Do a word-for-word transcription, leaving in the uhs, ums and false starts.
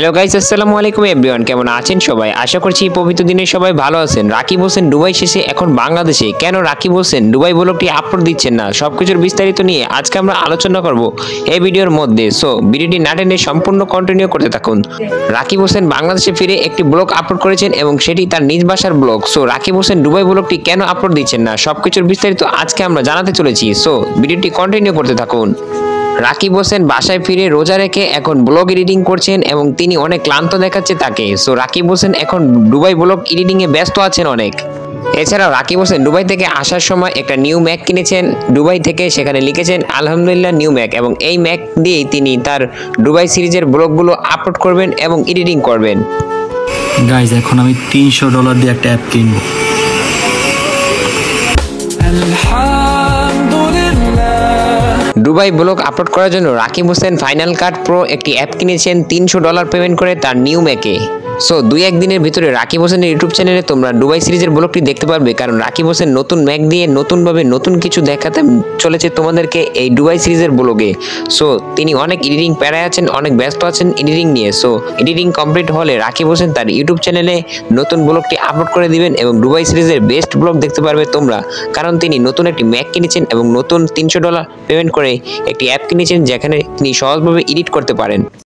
Hello guys, আসসালামু আলাইকুম everyone. কেমন আছেন সবাই? আশা করছি পবিত্র দিনে সবাই ভালো আছেন। রাকিব হোসেন দুবাই শেষে এখন বাংলাদেশে। কেন রাকিব হোসেন দুবাই ব্লগটি আপলোড দিচ্ছেন না, সবকিছুর বিস্তারিত নিয়ে আজকে আমরা আলোচনা করব এই ভিডিওর মধ্যে। সো ভিডিওটি না টেনে সম্পূর্ণ কন্টিনিউ করতে থাকুন। রাকিব হোসেন বাংলাদেশে ফিরে একটি ব্লগ আপলোড করেছেন এবং সেটি তার নিজ ভাষার blog. So Rakib Hossain Dubai ব্লগটি কেন আপলোড দিচ্ছেন না, সবকিছুর বিস্তারিত আজকে আমরা জানাতে চলেছি। সো ভিডিওটি কন্টিনিউ করতে থাকুন। রাকিব হোসেন বাসায় ফিরে রোজা রেখে এখন ব্লগ এডিটিং করছেন এবং তিনি অনেক ক্লান্ত দেখাচ্ছে তাকে। সো রাকিব হোসেন এখন দুবাই ব্লগ এডিটিং এ ব্যস্ত আছেন অনেক। এছাড়াও রাকিব হোসেন দুবাই থেকে আসার সময় একটা নিউ ম্যাক কিনেছেন দুবাই থেকে, সেখানে লিখেছেন আলহামদুলিল্লাহ নিউ ম্যাক, এবং এই ম্যাক দিয়েই তিনি তার দুবাই সিরিজের ব্লগগুলো আপলোড করবেন এবং এডিটিং করবেন। গাইজ, এখন আমি তিনশো ডলার দিয়ে একটা অ্যাপ কিনবো। দুবাই ব্লগ আপলোড করার জন্য Rakib Hossain Final Cut Pro একটি অ্যাপ কিনেছেন তিনশো ডলার পেমেন্ট করে তার নিউ ম্যাকে। সো দুই একদিনের ভিতরে রাকিব হোসেনের ইউটিউব চ্যানেলে তোমরা দুবাই সিরিজের ব্লগটি দেখতে পারবে, কারণ রাকিব হোসেন নতুন ম্যাক দিয়ে নতুনভাবে নতুন কিছু দেখাতে চলেছে তোমাদেরকে এই দুবাই সিরিজের ব্লগে। সো তিনি অনেক এডিটিং প্যারায় আছেন, অনেক ব্যস্ত আছেন এডিটিং নিয়ে। সো এডিটিং কমপ্লিট হলে রাকিব হোসেন তার ইউটিউব চ্যানেলে নতুন ব্লগটি আপলোড করে দিবেন এবং দুবাই সিরিজের বেস্ট ব্লগ দেখতে পারবে তোমরা, কারণ তিনি নতুন একটি ম্যাক কিনেছেন এবং নতুন তিনশো ডলার পেমেন্ট করে একটি অ্যাপ কিনেছেন যেখানে তিনি সহজভাবে এডিট করতে পারেন।